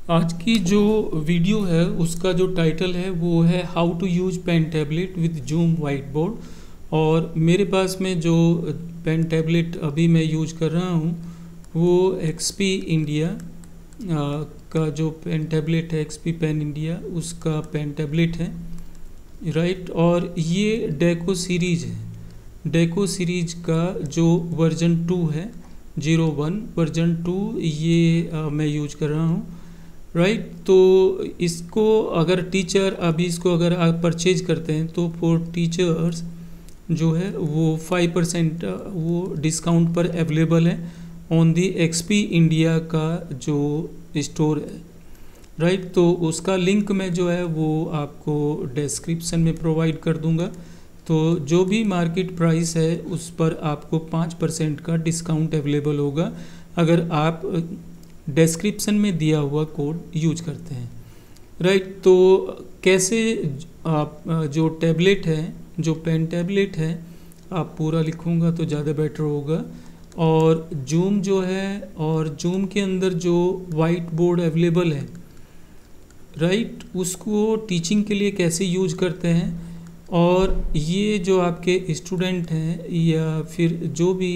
आज की जो वीडियो है उसका जो टाइटल है वो है how to use pen tablet with Zoom white board. और मेरे पास में जो पेन टैबलेट अभी मैं यूज कर रहा हूँ वो एक्सपी इंडिया का जो पेन टैबलेट है, एक्सपी पेन इंडिया उसका पेन टैबलेट है, राइट। और ये डेको सीरीज है, डेको सीरीज का जो वर्जन 2 है 01 वर्जन 2 ये मैं यूज कर रहा हूँ, राइट। तो इसको अगर टीचर अभी इसको अगर आप परचेज करते हैं तो फॉर टीचर्स जो है वो 5% वो डिस्काउंट पर अवेलेबल है ऑन दी एक्सपी इंडिया का जो स्टोर है, राइट। तो उसका लिंक मैं जो है वो आपको डिस्क्रिप्शन में प्रोवाइड कर दूंगा। तो जो भी मार्केट प्राइस है उस पर आपको 5% का डिस्काउंट अवेलेबल होगा अगर आप डिस्क्रिप्शन में दिया हुआ कोड यूज करते हैं, राइट। तो कैसे आप जो टैबलेट है, जो पेन टैबलेट है, आप पूरा लिखूंगा तो ज़्यादा बेटर होगा। और जूम जो है, और जूम के अंदर जो वाइट बोर्ड अवेलेबल है, राइट, उसको टीचिंग के लिए कैसे यूज करते हैं। और ये जो आपके स्टूडेंट हैं या फिर जो भी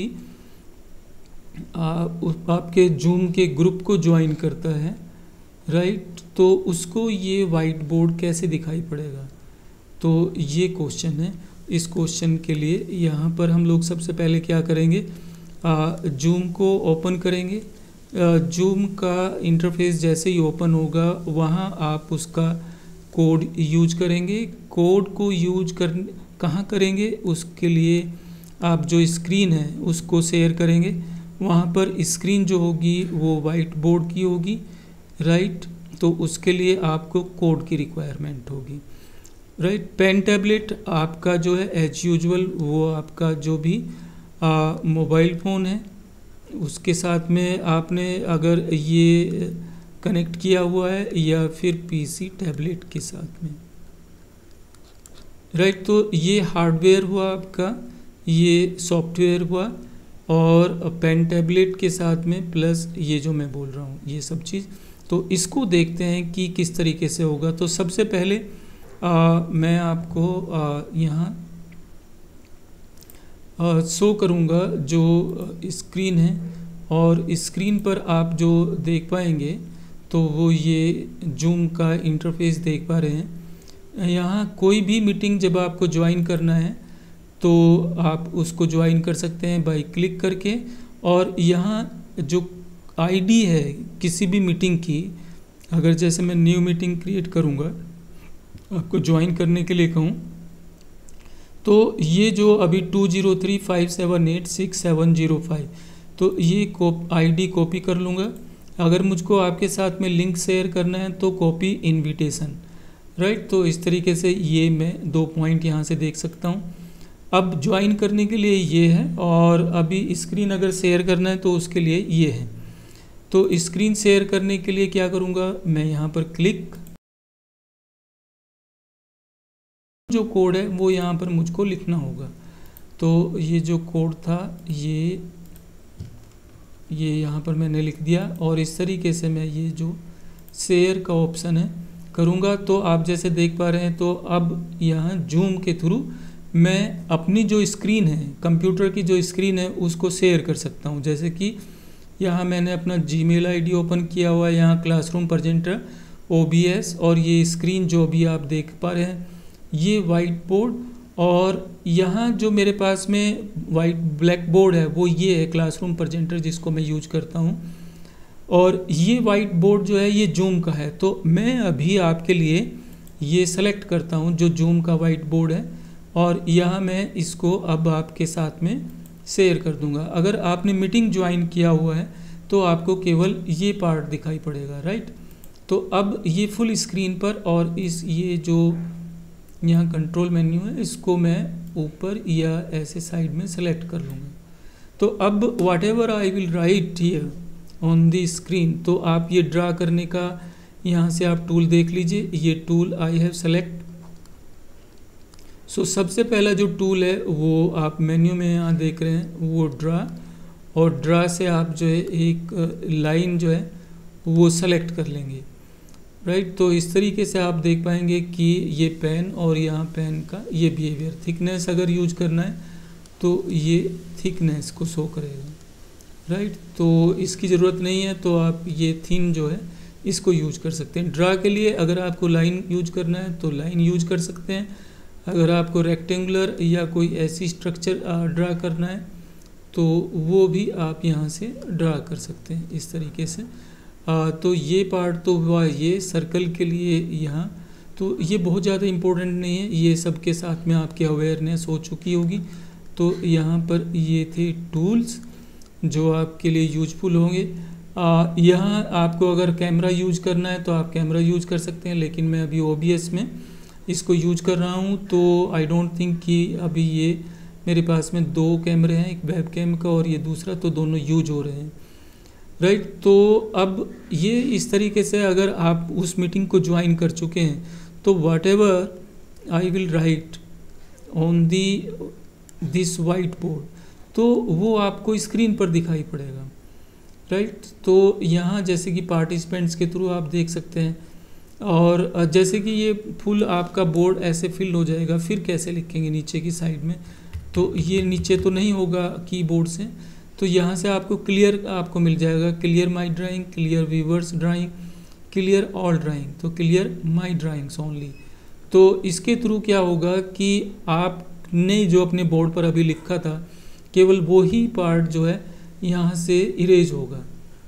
आपके जूम के ग्रुप को ज्वाइन करता है, राइट, तो उसको ये वाइट बोर्ड कैसे दिखाई पड़ेगा। तो ये क्वेश्चन है। इस क्वेश्चन के लिए यहाँ पर हम लोग सबसे पहले क्या करेंगे, जूम को ओपन करेंगे। जूम का इंटरफेस जैसे ही ओपन होगा वहाँ आप उसका कोड यूज करेंगे। कोड को यूज कर कहाँ करेंगे, उसके लिए आप जो स्क्रीन है उसको शेयर करेंगे। वहाँ पर स्क्रीन जो होगी वो वाइट बोर्ड की होगी, राइट। तो उसके लिए आपको कोड की रिक्वायरमेंट होगी, राइट। पेन टैबलेट आपका जो है एज यूजुअल वो आपका जो भी मोबाइल फ़ोन है उसके साथ में आपने अगर ये कनेक्ट किया हुआ है या फिर पीसी टैबलेट के साथ में, राइट। तो ये हार्डवेयर हुआ आपका, ये सॉफ्टवेयर हुआ, और पेन टैबलेट के साथ में प्लस ये जो मैं बोल रहा हूँ ये सब चीज़। तो इसको देखते हैं कि किस तरीके से होगा। तो सबसे पहले मैं आपको यहाँ शो करूँगा जो स्क्रीन है, और स्क्रीन पर आप जो देख पाएंगे तो वो ये जूम का इंटरफेस देख पा रहे हैं। यहाँ कोई भी मीटिंग जब आपको ज्वाइन करना है तो आप उसको ज्वाइन कर सकते हैं बाय क्लिक करके। और यहाँ जो आईडी है किसी भी मीटिंग की, अगर जैसे मैं न्यू मीटिंग क्रिएट करूँगा आपको ज्वाइन करने के लिए कहूँ, तो ये जो अभी 2035786705, तो ये आईडी कॉपी कर लूँगा। अगर मुझको आपके साथ में लिंक शेयर करना है तो कॉपी इनविटेशन, राइट। तो इस तरीके से ये मैं 2 पॉइंट यहाँ से देख सकता हूँ। अब ज्वाइन करने के लिए ये है, और अभी स्क्रीन अगर शेयर करना है तो उसके लिए ये है। तो स्क्रीन शेयर करने के लिए क्या करूँगा, मैं यहाँ पर क्लिक, जो कोड है वो यहाँ पर मुझको लिखना होगा। तो ये जो कोड था ये यहाँ पर मैंने लिख दिया, और इस तरीके से मैं ये जो शेयर का ऑप्शन है करूँगा। तो आप जैसे देख पा रहे हैं तो अब यहाँ जूम के थ्रू मैं अपनी जो स्क्रीन है, कंप्यूटर की जो स्क्रीन है उसको शेयर कर सकता हूँ। जैसे कि यहाँ मैंने अपना जीमेल आईडी ओपन किया हुआ है, यहाँ क्लासरूम प्रेजेंटर OBS, और ये स्क्रीन जो भी आप देख पा रहे हैं ये वाइट बोर्ड, और यहाँ जो मेरे पास में वाइट ब्लैक बोर्ड है वो ये है क्लासरूम प्रेजेंटर जिसको मैं यूज करता हूँ। और ये वाइट बोर्ड जो है ये जूम का है। तो मैं अभी आपके लिए ये सेलेक्ट करता हूँ जो जूम का वाइट बोर्ड है, और यहाँ मैं इसको अब आपके साथ में शेयर कर दूंगा। अगर आपने मीटिंग ज्वाइन किया हुआ है तो आपको केवल ये पार्ट दिखाई पड़ेगा, राइट। तो अब ये फुल स्क्रीन पर, और ये जो यहाँ कंट्रोल मेन्यू है इसको मैं ऊपर या ऐसे साइड में सेलेक्ट कर लूँगा। तो अब whatever I will write here on the screen, तो आप ये ड्रा करने का यहाँ से आप टूल देख लीजिए। ये tool I have select. So सबसे पहला जो टूल है वो आप मेन्यू में यहाँ देख रहे हैं वो ड्रा, और ड्रा से आप जो है एक लाइन जो है वो सेलेक्ट कर लेंगे। राइट। तो इस तरीके से आप देख पाएंगे कि ये पेन और यहाँ पेन का ये बिहेवियर, थिकनेस अगर यूज करना है तो ये थिकनेस को शो करेगा, राइट। तो इसकी ज़रूरत नहीं है, तो आप ये थिन जो है इसको यूज कर सकते हैं। ड्रा के लिए अगर आपको लाइन यूज करना है तो लाइन यूज कर सकते हैं। अगर आपको रेक्टेंगुलर या कोई ऐसी स्ट्रक्चर ड्रा करना है तो वो भी आप यहाँ से ड्रा कर सकते हैं इस तरीके से। तो ये पार्ट तो हुआ ये सर्कल के लिए यहाँ, तो ये बहुत ज़्यादा इम्पोर्टेंट नहीं है, ये सब के साथ में आपकी अवेयरनेस हो चुकी होगी। तो यहाँ पर ये थे टूल्स जो आपके लिए यूजफुल होंगे। यहाँ आपको अगर कैमरा यूज करना है तो आप कैमरा यूज कर सकते हैं, लेकिन मैं अभी OBS में इसको यूज कर रहा हूँ, तो आई डोंट थिंक कि अभी ये मेरे पास में 2 कैमरे हैं, एक वेब कैम का और ये दूसरा, तो दोनों यूज हो रहे हैं, राइट। तो अब ये इस तरीके से अगर आप उस मीटिंग को ज्वाइन कर चुके हैं तो whatever I will write on this white board, तो वो आपको स्क्रीन पर दिखाई पड़ेगा, राइट। तो यहाँ जैसे कि पार्टिसिपेंट्स के थ्रू आप देख सकते हैं, और जैसे कि ये फुल आपका बोर्ड ऐसे फिल हो जाएगा, फिर कैसे लिखेंगे नीचे की साइड में, तो ये नीचे तो नहीं होगा कीबोर्ड से, तो यहाँ से आपको क्लियर आपको मिल जाएगा, clear my drawing, clear viewers drawing, clear all drawing, तो क्लियर माई ड्राइंग्स ओनली। तो इसके थ्रू क्या होगा कि आपने जो अपने बोर्ड पर अभी लिखा था केवल वो ही पार्ट जो है यहाँ से इरेज होगा।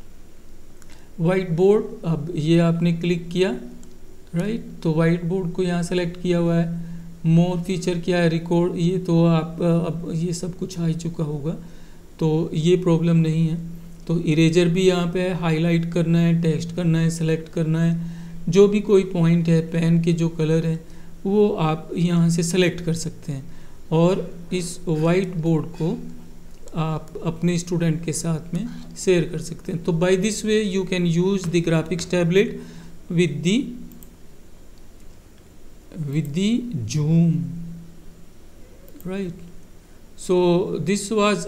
वाइट बोर्ड, अब ये आपने क्लिक किया, राइट, तो वाइट बोर्ड को यहाँ सेलेक्ट किया हुआ है। मोर फीचर क्या है, रिकॉर्ड, ये तो आप अब ये सब कुछ आ ही चुका होगा, तो ये प्रॉब्लम नहीं है। तो इरेजर भी यहाँ पे है, हाईलाइट करना है, टेक्स्ट करना है, सेलेक्ट करना है, जो भी कोई पॉइंट है, पेन के जो कलर है वो आप यहाँ से सेलेक्ट कर सकते हैं, और इस वाइट बोर्ड को आप अपने स्टूडेंट के साथ में शेयर कर सकते हैं। तो by this way you can use the graphics tablet with the Zoom, right. So this was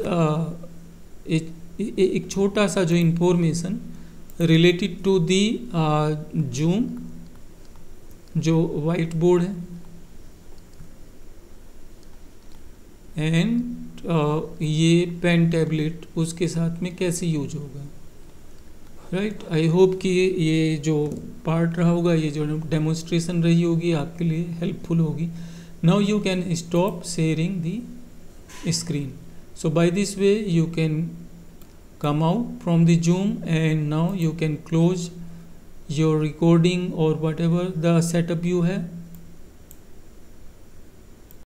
एक छोटा सा जो information related to the Zoom जो वाइट बोर्ड है, एंड ये पेन टैबलेट उसके साथ में कैसे यूज होगा, राइट। आई होप कि ये जो पार्ट रहा होगा, ये जो डेमोन्स्ट्रेशन रही होगी आपके लिए हेल्पफुल होगी। Now you can stop sharing the screen. So by this way you can come out from the Zoom, and now you can close your recording or whatever the setup you have,